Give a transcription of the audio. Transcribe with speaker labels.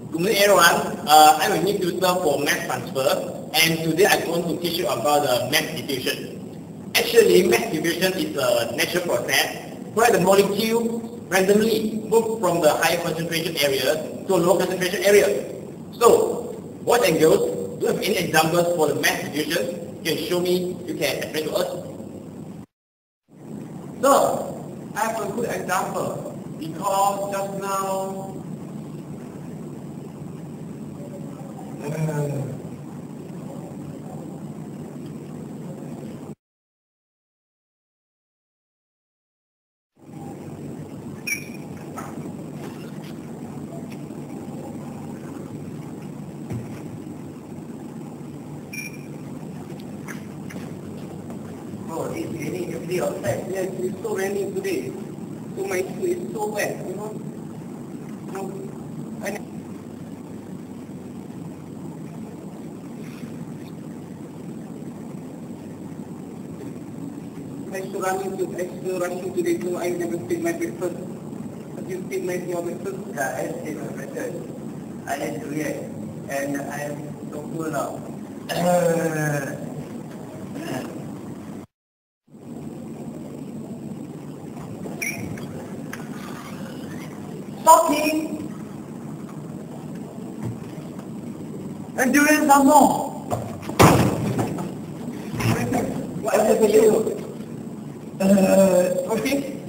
Speaker 1: Good morning everyone, I'm a new tutor for mass transfer, and today I'm going to teach you about mass diffusion. Actually, mass diffusion is a natural process where the molecule randomly move from the high concentration area to a low concentration area. So, boys and girls, do you have any examples for the mass diffusion? You can show me, you can explain to us.
Speaker 2: So, I have a good example because just now oh, it's raining every day outside. Yes, it's so raining today. So my shoe is so wet, you know. I'm so rushing today, so I never take my breakfast. Have you take your breakfast?
Speaker 3: Yeah, I take my breakfast. I ate Durian, and I am so full now.
Speaker 2: Talking! And Durian some more! What happened to you? Okay?